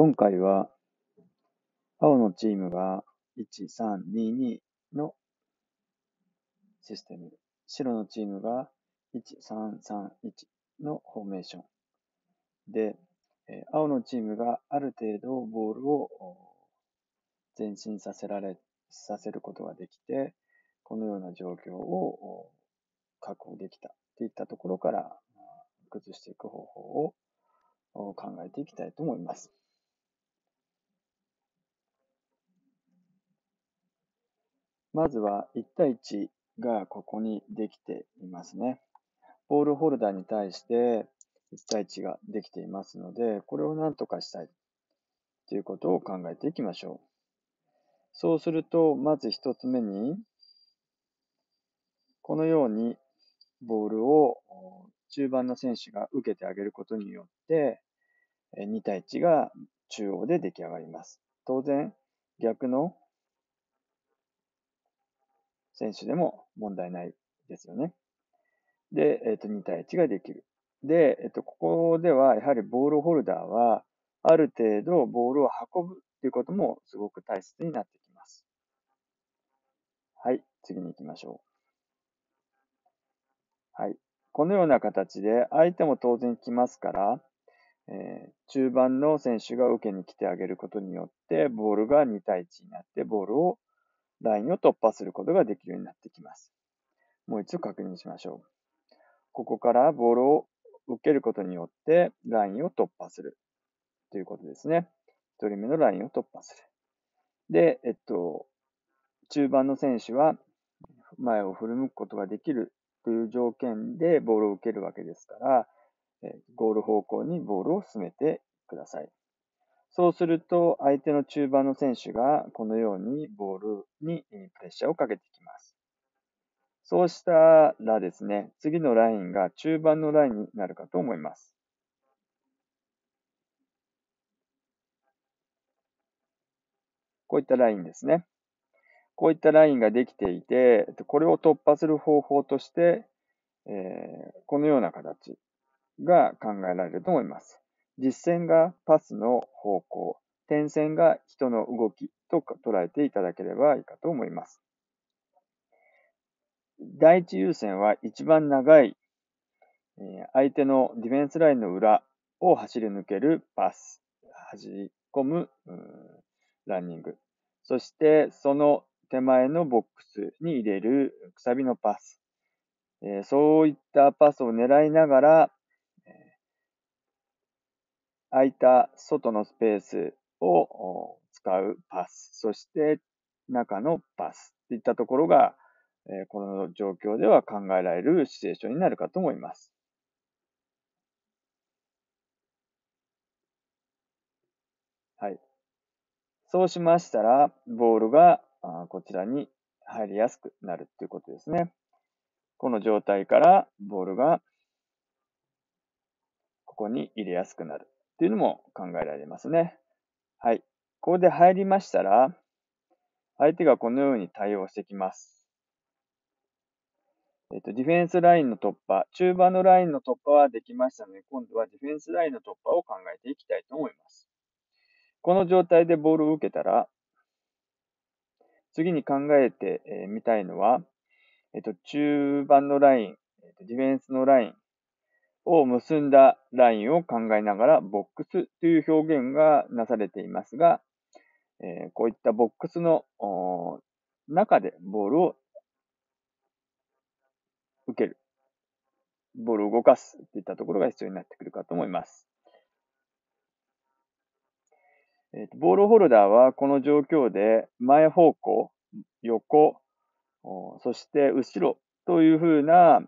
今回は青のチームが1322のシステム、白のチームが1331のフォーメーションで、青のチームがある程度ボールを前進させることができて、このような状況を確保できたといったところから崩していく方法を考えていきたいと思います。まずは1対1がここにできていますね。ボールホルダーに対して1対1ができていますので、これを何とかしたいということを考えていきましょう。そうすると、まず1つ目に、このようにボールを中盤の選手が受けてあげることによって、2対1が中央で出来上がります。当然、逆の選手でも問題ないですよね。で、2対1ができる。で、ここではやはりボールホルダーは、ある程度ボールを運ぶということもすごく大切になってきます。はい、次に行きましょう。はい。このような形で相手も当然来ますから、中盤の選手が受けに来てあげることによって、ボールが2対1になって、ラインを突破することができるようになってきます。もう一度確認しましょう。ここからボールを受けることによって、ラインを突破するということですね。1人目のラインを突破する。で、中盤の選手は前を振り向くことができるという条件でボールを受けるわけですから、ゴール方向にボールを進めてください。そうすると、相手の中盤の選手がこのようにボールにプレッシャーをかけてきます。そうしたらですね、次のラインが中盤のラインになるかと思います。こういったラインですね。こういったラインができていて、これを突破する方法として、このような形が考えられると思います。実線がパスの方向、点線が人の動きと捉えていただければいいかと思います。第一優先は一番長い、相手のディフェンスラインの裏を走り抜けるパス、走り込むランニング、そしてその手前のボックスに入れるくさびのパス、そういったパスを狙いながら、空いた外のスペースを使うパス、そして中のパスといったところが、この状況では考えられるシチュエーションになるかと思います。はい。そうしましたら、ボールがこちらに入りやすくなるということですね。この状態からボールがここに入れやすくなるというのも考えられますね。はい。ここで入りましたら、相手がこのように対応してきます。ディフェンスラインの突破、中盤のラインの突破はできましたので、今度はディフェンスラインの突破を考えていきたいと思います。この状態でボールを受けたら、次に考えてみたいのは、中盤のライン、ディフェンスのラインを結んだラインを考えながら、ボックスという表現がなされていますが、こういったボックスの中でボールを受ける、ボールを動かすといったところが必要になってくるかと思います。ボールホルダーはこの状況で前方向、横、そして後ろというふうな、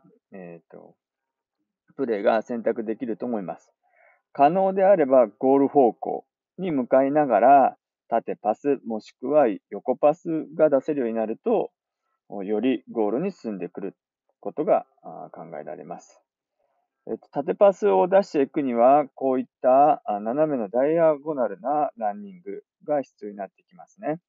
プレーが選択できると思います。可能であればゴール方向に向かいながら縦パスもしくは横パスが出せるようになると、よりゴールに進んでくることが考えられます。縦パスを出していくには、こういった斜めのダイアゴナルなランニングが必要になってきますね。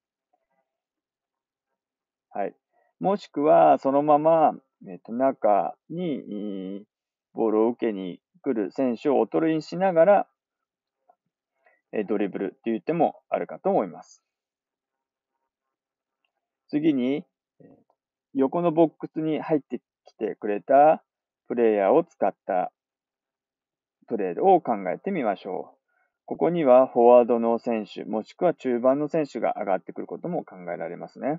はい。もしくは、そのまま、中にボールを受けに来る選手をおとりにしながら、 ドリブルという手もあるかと思います。次に、横のボックスに入ってきてくれたプレイヤーを使ったプレーを考えてみましょう。ここにはフォワードの選手、もしくは中盤の選手が上がってくることも考えられますね。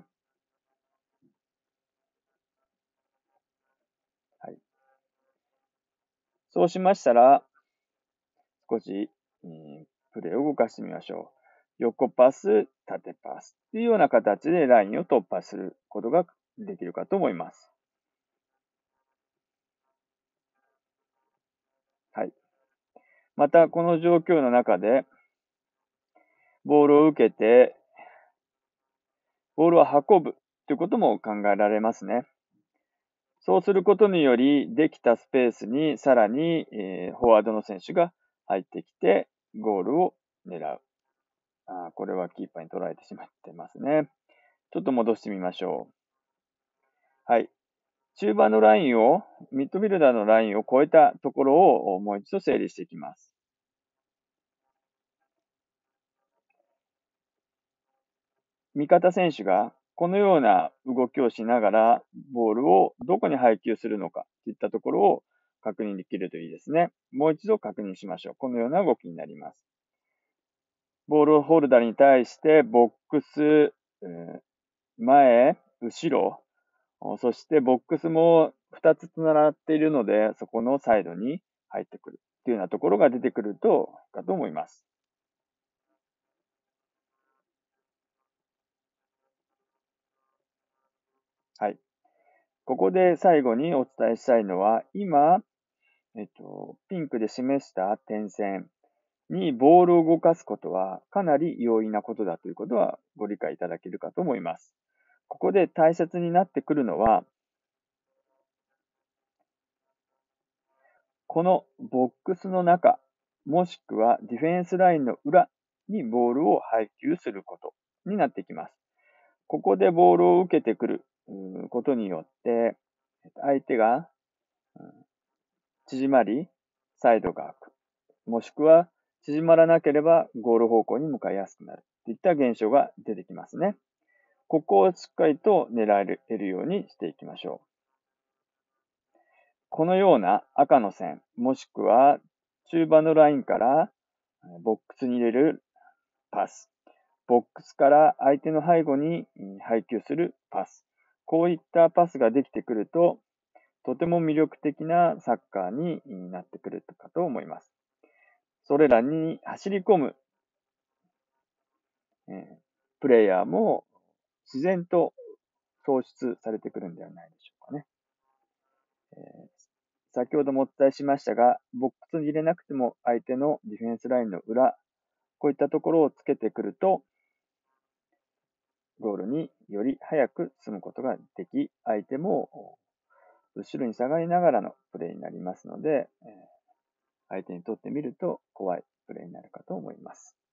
はい、そうしましたら、少し、プレーを動かしてみましょう。横パス、縦パスというような形でラインを突破することができるかと思います。はい。また、この状況の中で、ボールを受けて、ボールを運ぶということも考えられますね。そうすることにより、できたスペースにさらに、フォワードの選手が入ってきて、ゴールを狙う。これはキーパーに取られてしまってますね。ちょっと戻してみましょう。はい。中盤のラインを、ミッドフィルダーのラインを越えたところをもう一度整理していきます。味方選手がこのような動きをしながらボールをどこに配球するのかといったところを確認できるといいですね。もう一度確認しましょう。このような動きになります。ボールホルダーに対してボックス、前、後ろ、そしてボックスも2つつながっているので、そこのサイドに入ってくるというようなところが出てくるかと思います。はい。ここで最後にお伝えしたいのは、今、ピンクで示した点線にボールを動かすことはかなり容易なことだということはご理解いただけるかと思います。ここで大切になってくるのは、このボックスの中、もしくはディフェンスラインの裏にボールを配球することになってきます。ここでボールを受けてくることによって、相手が縮まり、サイドが空く。もしくは、縮まらなければゴール方向に向かいやすくなるといった現象が出てきますね。ここをしっかりと狙えるようにしていきましょう。このような赤の線、もしくは中盤のラインからボックスに入れるパス、ボックスから相手の背後に配球するパス、こういったパスができてくると、とても魅力的なサッカーになってくるかと思います。それらに走り込む、プレイヤーも自然と創出されてくるんではないでしょうかね。先ほどもお伝えしましたが、ボックスに入れなくても相手のディフェンスラインの裏、こういったところをつけてくると、ゴールにより早く進むことができ、相手も後ろに下がりながらのプレーになりますので、相手にとってみると怖いプレーになるかと思います。